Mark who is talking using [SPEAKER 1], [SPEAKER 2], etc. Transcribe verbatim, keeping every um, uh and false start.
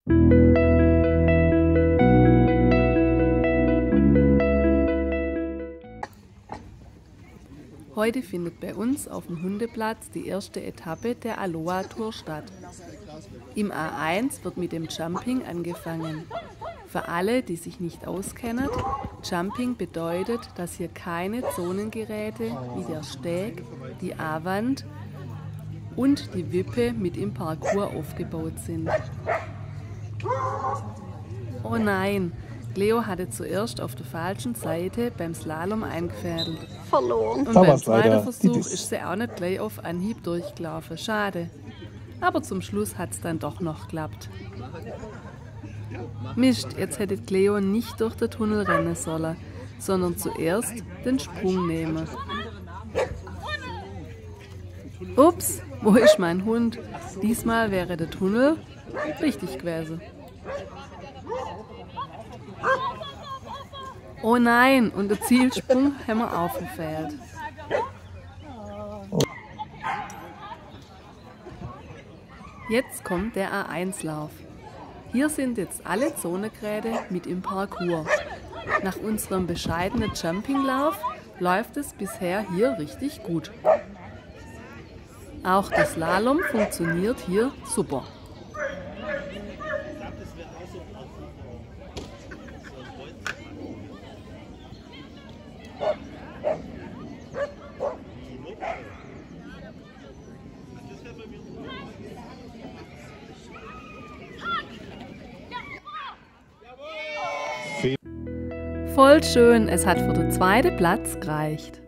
[SPEAKER 1] Heute findet bei uns auf dem Hundeplatz die erste Etappe der Aloha Tour statt. Im A eins wird mit dem Jumping angefangen. Für alle, die sich nicht auskennen, Jumping bedeutet, dass hier keine Zonengeräte wie der Steg, die A-Wand und die Wippe mit im Parcours aufgebaut sind. Oh nein! Cleo hatte zuerst auf der falschen Seite beim Slalom eingefädelt.
[SPEAKER 2] Verloren.
[SPEAKER 1] Und beim zweiten Versuch ist sie auch nicht gleich auf Anhieb durchgelaufen. Schade. Aber zum Schluss hat es dann doch noch geklappt. Mist, jetzt hätte Cleo nicht durch den Tunnel rennen sollen, sondern zuerst den Sprung nehmen. Ups, wo ist mein Hund? Diesmal wäre der Tunnel richtig gewesen. Oh nein, und den Zielsprung haben wir aufgefehlt. Jetzt kommt der A eins Lauf. Hier sind jetzt alle Zonengeräte mit im Parcours. Nach unserem bescheidenen Jumpinglauf läuft es bisher hier richtig gut. Auch der Slalom funktioniert hier super. Voll schön, es hat für den zweiten Platz gereicht.